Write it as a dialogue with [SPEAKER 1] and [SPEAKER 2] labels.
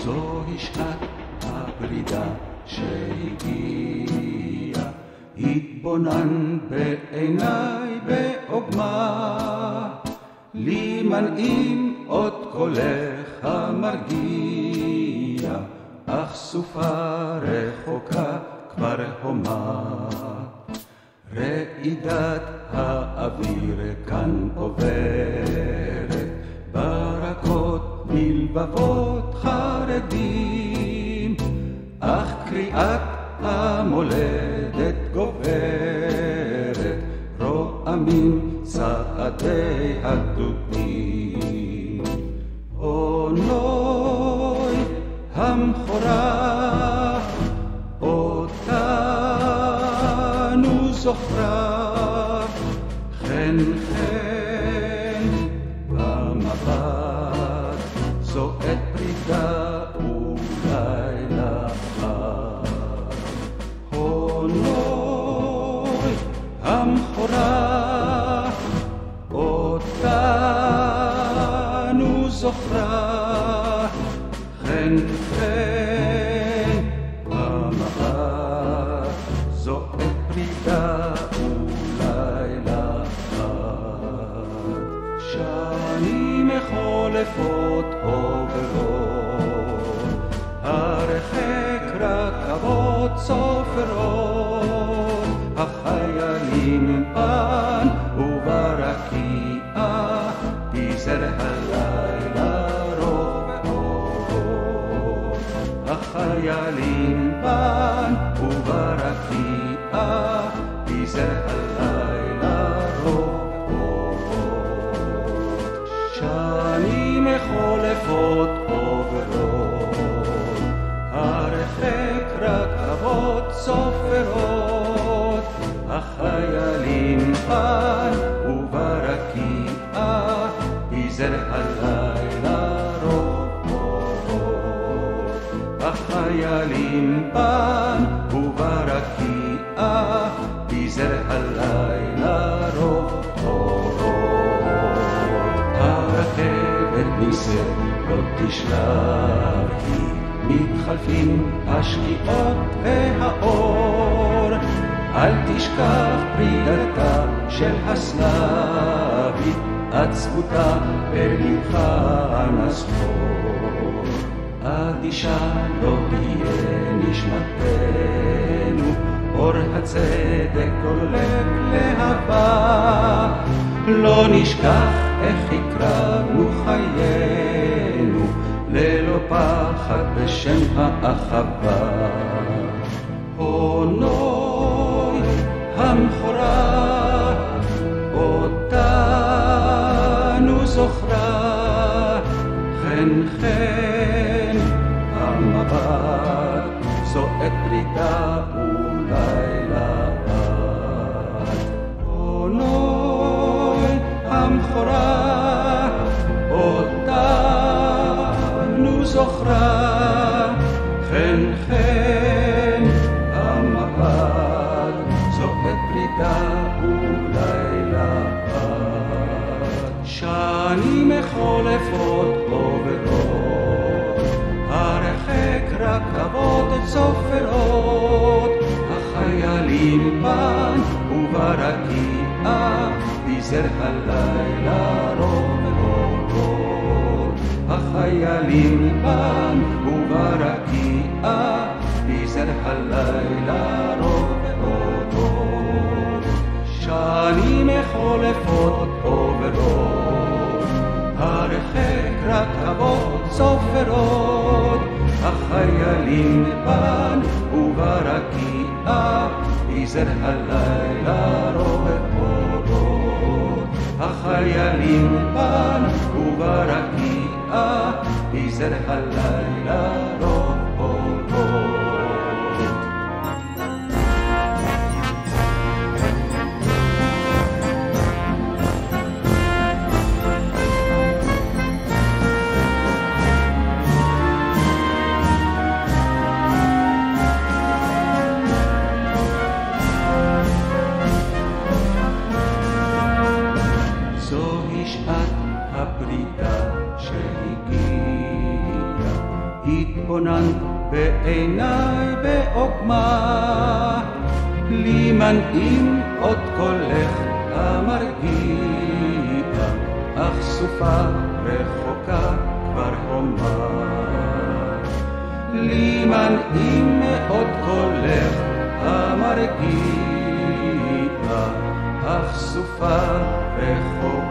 [SPEAKER 1] זוהי שעת הפרידה שהגיעה, התבונן בעיניי בעוגמה, לי מנעים עוד קולך המרגיע, אך סופה רחוקה כבר הומה. רעידת האוויר כאן עוברת, ברקות מלבבות חרדים, אך קריאת המולדת גוברת, רועמים צעדי הגדודים. אונוי המחורה אותנו זוכרה, חן חן במבט זועק פרידה ולילה חג. אונוי המחורה אותנו זוכרה, חן חן במבט זועק פרידה ולילה חג. שנים חולפות עוברות, הרחק רכבות סופרות, החיילים פן וברקיעה, פיזר הלילה רוב אורות. החיילים פן וברקיעה, פיזר הלילה רוב אורות. שנים חולפות עוברות, הרחק רכבות סופרות, החיילים פן וברקיעה, פיזר הלילה רוב אורות. החיילים פן וברקיעה, פיזר הלילה רוב אורות. הרכבת ניסית לא תשלח היא, מתחלפים השקיעות והאור, אל תשכח פרידתה של הסלאבית, עצבותה בלבך נסחור. אדישה לא תהיה נשמתנו, אור הצדק דולק להבה, לא נשכח איך הקרבנו חיינו, ללא פחד בשם האחווה. אונוי המחורה אותנו זוכרה, חן חן המבט זועק פרידה ולילה עד. אונוי המחורה אותנו זוכרה, חן חן המבט זועק פרידה ולילה עד. שנים חולפות עוברות, הרחק רכבות צופרות, החיילים פן וברקיעה, פיזר הלילה רוב אורות. החיילים פן וברקיעה, פיזר הלילה רוב אורות. שנים חולפות עוברות, הרחק רכבות סופרות, החיילים פן וברקיעה, פיזר הלילה רוב אורות. החיילים פן וברקיעה, פיזר הלילה רוב אורות. התבוננת בעיניי בעוגמה, לי מנעים עוד קולך המרגיע, אך סופה רחוקה כבר הומה. לי מנעים מאוד קולך המרגיע, אך סופה רחוקה